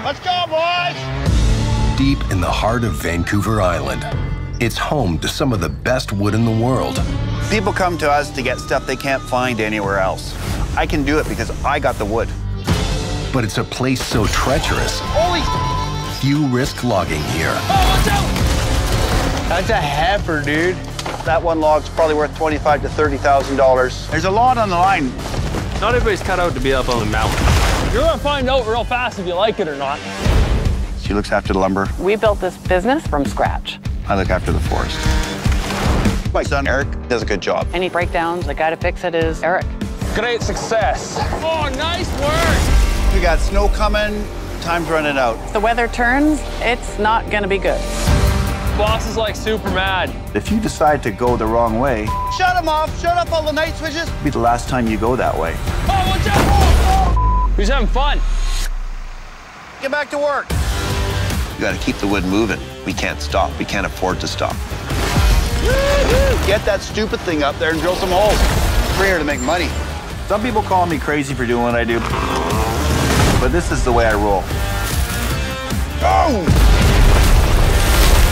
Let's go, boys! Deep in the heart of Vancouver Island, it's home to some of the best wood in the world. People come to us to get stuff they can't find anywhere else. I can do it because I got the wood. But it's a place so treacherous, Holy! few risk logging here. Oh, watch out! That's a heifer, dude. That one log's probably worth $25,000 to $30,000. There's a lot on the line. Not everybody's cut out to be up on the mountain. You're gonna find out real fast if you like it or not. She looks after the lumber. We built this business from scratch. I look after the forest. My son, Eric, does a good job. Any breakdowns, the guy to fix it is Eric. Great success. Oh, nice work. We got snow coming, time's running out. If the weather turns, it's not gonna be good. Boss is like super mad. If you decide to go the wrong way, Shut him off! Shut up all the night switches! it'll be the last time you go that way. Oh, watch out! Oh, oh. Who's having fun? Get back to work! You gotta keep the wood moving. We can't stop. We can't afford to stop. Get that stupid thing up there and drill some holes. We're here to make money. Some people call me crazy for doing what I do, but this is the way I roll. Boom!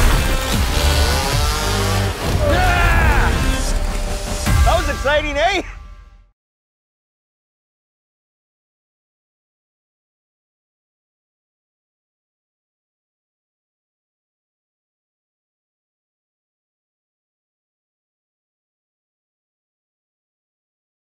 That was exciting, eh?